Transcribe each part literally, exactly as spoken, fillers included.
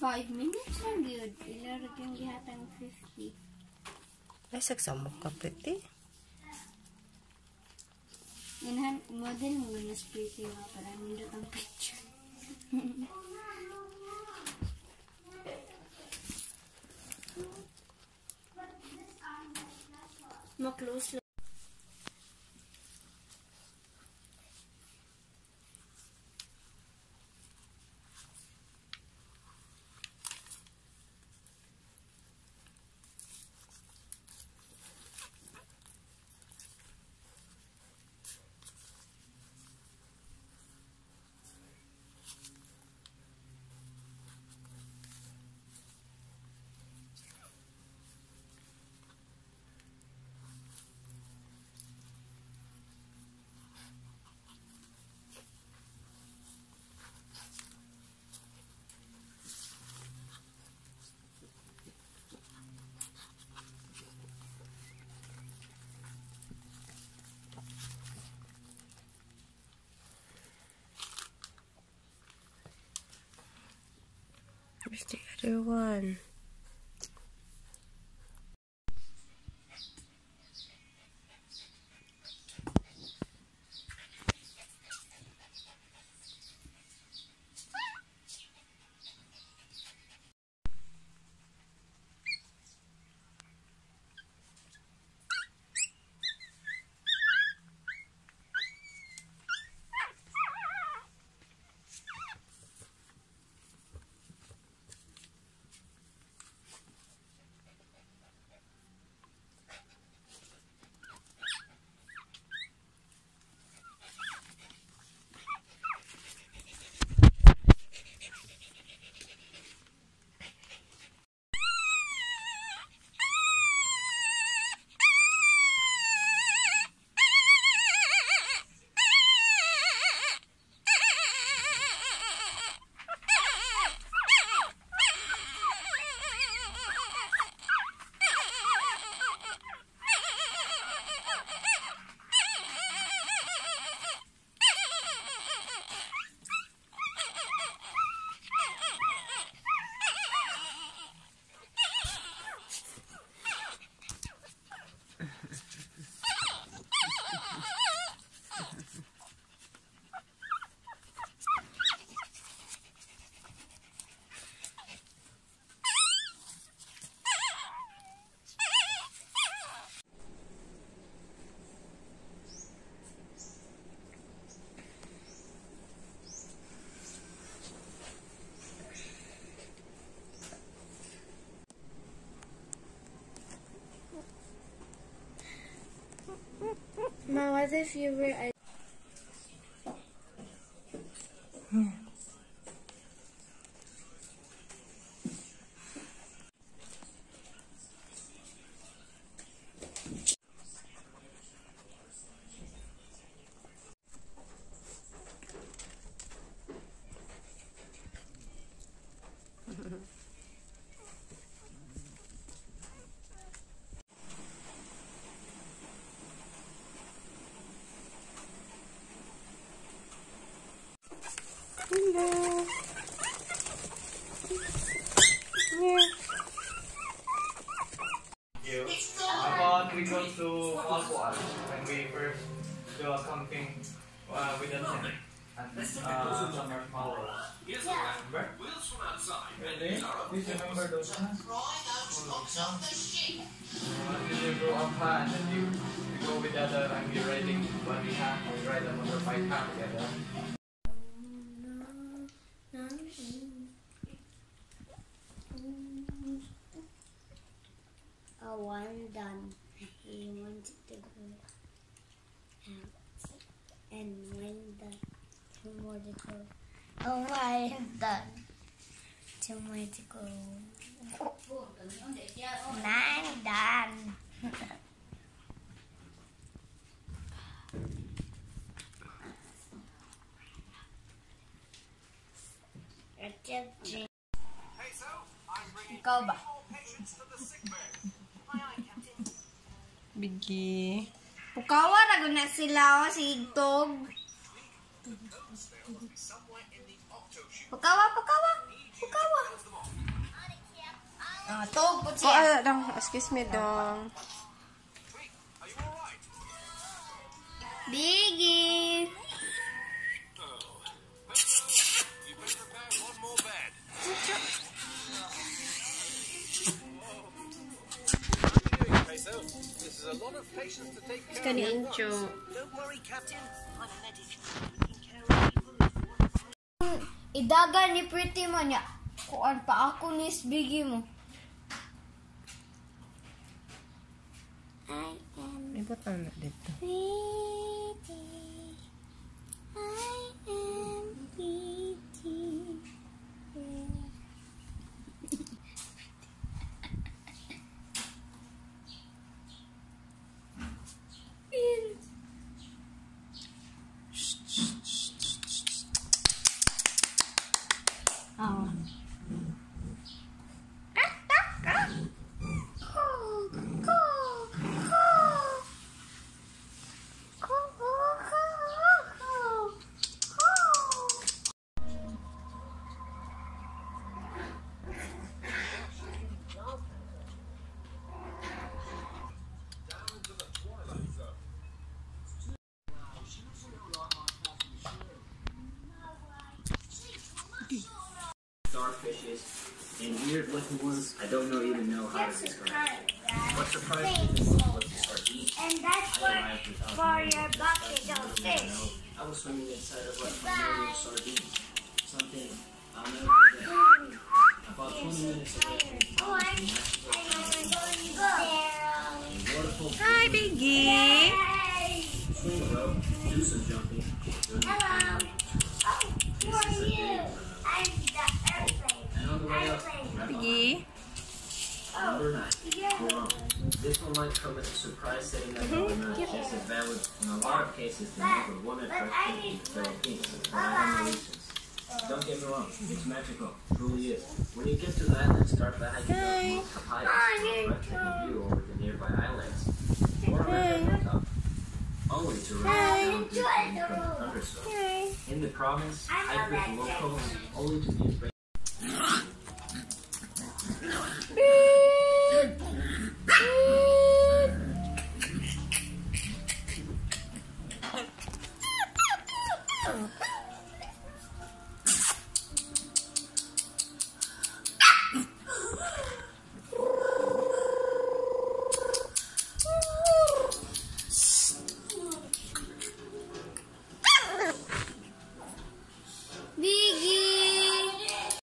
five minutes lang yun. Ilarag yung gihatang fifty. Ay, sagsamok ka, pretty. Inahan, model mo na pretty nga para nindot ang picture. Ma-close lang. Where's the other one? Ma, what if you were a... Hmm. Hello. You. About we go to Alcoa when we first do a camping uh, with the tent and uh, some marshmallows. Remember? Really? Do you remember those ones? Oh, some. Uh, you grow up uh, and then you, you go with the other and you're riding one hand, we ride a motorbike hand together. Oh, I'm done. He wanted to go out. And when the two more to go. Oh, I'm done. Two more to go. I'm done. Ikaw ba? Biggie. Pukawa rago na sila o si Igtog. Pukawa, pukawa, pukawa. Ah, tog po Oh, siya. ah, dong. Excuse me, dong. Biggie. Kani Incho. Idagan ni Pretty mo niya. Kuan pa ako ni Biggie mo. I am Ibot na dito. pretty. I am pretty. Oh. Starfishes and weird looking ones. I don't know even know how to describe. What surprised me is what to start eating. And that's for, for your bucket of fish. I was swimming inside of what familiar sardines. Something I'll never forget. About twenty minutes away from the Oh, I'm, I'm going to go. waterfall. Hi, Biggie. Swing a rope, do some jumping. Hello. Oh, who are you? I'm the airplane. And on the way up, Biggie. number nine. We're on. This one might come as a surprise, saying that number nine is just as valid in a lot of cases than number one at first in the Philippines. But I'm Mauritius. Don't get me wrong, it's magical. It truly is. When you get to the island, start by hiking up Mount Papaya for a breathtaking view over the nearby islands. Or a red top. Only to run down due to an incoming thunderstorm. In the province, hike with the locals, only to be afraid. Biggie.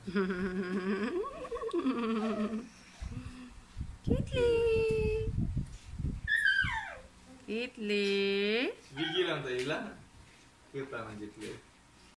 Kitli. Kitli. Gigi lang tayo lang. Kita ng gitli.